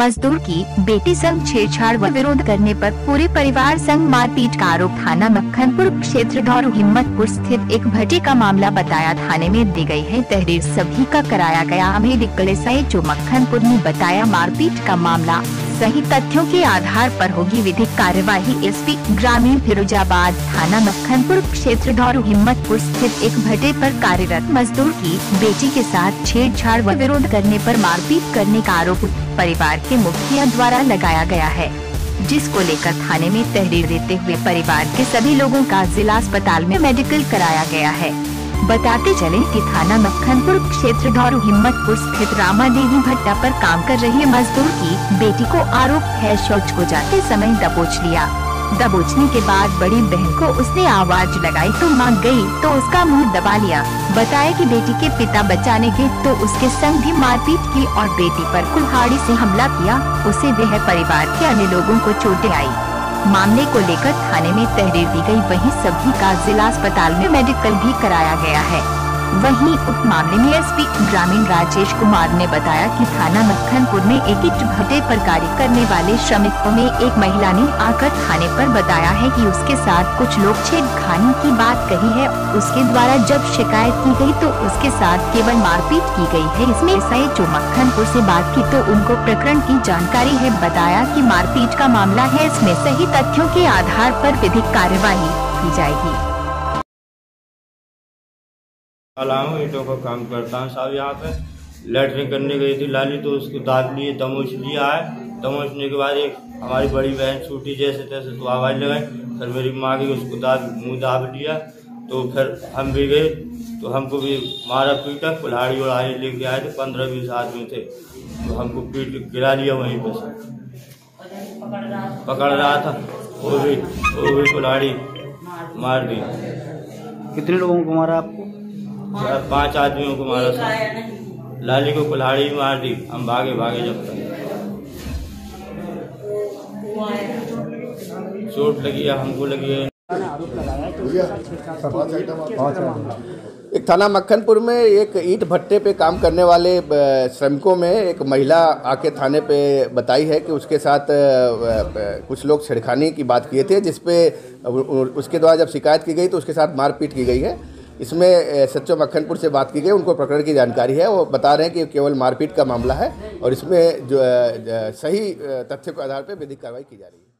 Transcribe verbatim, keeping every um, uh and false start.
मजदूर की बेटी संग छेड़छाड़ व विरोध करने पर पूरे परिवार संग मारपीट का आरोप। थाना मक्खनपुर क्षेत्र धौरू हिम्मतपुर स्थित एक भट्टे का मामला बताया थाने में दी गई है तहरीर। सभी का कराया गया मेडिकल एसएचओ मक्खनपुर ने बताया मारपीट का मामला सही तथ्यों के आधार पर होगी विधिक कार्यवाही। एसपी ग्रामीण फिरोजाबाद थाना मक्खनपुर क्षेत्र धौरू हिम्मतपुर स्थित एक भट्टे पर कार्यरत मजदूर की बेटी के साथ छेड़छाड़ व विरोध करने पर मारपीट करने का आरोप परिवार के मुखिया द्वारा लगाया गया है, जिसको लेकर थाने में तहरीर देते हुए परिवार के सभी लोगों का जिला अस्पताल में मेडिकल कराया गया है। बताते चले कि थाना मक्खनपुर क्षेत्र धौरू हिम्मतपुर स्थित रामा देवी भट्टा पर काम कर रही मजदूर की बेटी को आरोप है शौच को जाते समय दबोच लिया। दबोचने के बाद बड़ी बहन को उसने आवाज लगाई तो मां गई तो उसका मुंह दबा लिया। बताया कि बेटी के पिता बचाने गए तो उसके संग भी मारपीट की और बेटी पर कुल्हाड़ी से हमला किया। उसे वह परिवार के अन्य लोगों को चोटें आई। मामले को लेकर थाने में तहरीर दी गई, वहीं सभी का जिला अस्पताल में मेडिकल भी कराया गया है। वहीं उक्त मामले में एसपी ग्रामीण राजेश कुमार ने बताया कि थाना मक्खनपुर में एक ईंट भट्टे पर कार्य करने वाले श्रमिकों में एक महिला ने आकर थाने पर बताया है कि उसके साथ कुछ लोग छेड़खानी की बात कही है। उसके द्वारा जब शिकायत की गई तो उसके साथ केवल मारपीट की गई है। इसमें एसएचओ मक्खनपुर से बात की तो उनको प्रकरण की जानकारी है। बताया कि मारपीट का मामला है, इसमें सही तथ्यों के आधार पर विधिक कार्यवाही की जाएगी। हूँ ईंटों का काम करता हूँ साहब। यहाँ पे लैटरिन करने गई थी लाली तो उसको दाद लिए दमोच लिया है। दमोचने के बाद एक हमारी बड़ी बहन छूटी जैसे तैसे तो आवाज़ लगाई, फिर मेरी माँ की उसको दाद मुँह दाब लिया तो फिर हम भी गए तो हमको भी मारा पीटा, कुल्हाड़ी उड़ाड़ी लेके आए थे। पंद्रह बीस आदमी थे तो हमको पीट गिरा लिया वहीं पे से पकड़ रहा था, वो भी वो भी कुल्हाड़ी मार दी। कितने लोगों को मारा आपको? चार पांच आदमियों को मारा था। लाली को कुल्हाड़ी मार दी, हम भागे भागे जब तक चोट लगी है, हमको लगी है। एक थाना मक्खनपुर में एक ईंट भट्टे पे काम करने वाले श्रमिकों में एक महिला आके थाने पे बताई है कि उसके साथ कुछ लोग छेड़खानी की बात किए थे, जिसपे उसके द्वारा जब शिकायत की गई तो उसके साथ मारपीट की गई है। इसमें एसएचओ मक्खनपुर से बात की गई, उनको प्रकरण की जानकारी है। वो बता रहे हैं कि केवल मारपीट का मामला है और इसमें जो सही तथ्य के आधार पर विधिक कार्रवाई की जा रही है।